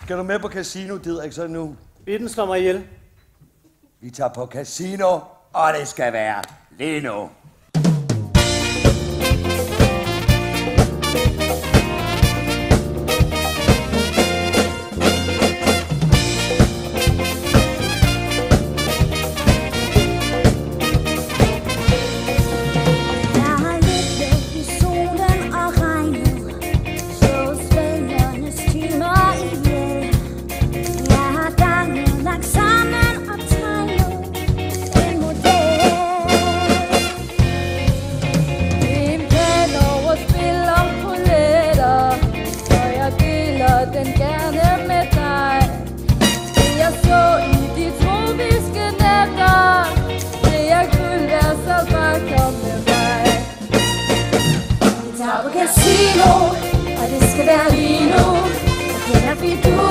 Skal du med på casino, Didrik, så nu? Bitten slår mig ihjel. Vi tager på casino, og det skal være lige nu. Casino, og det skal være lige nu. Og kender vi du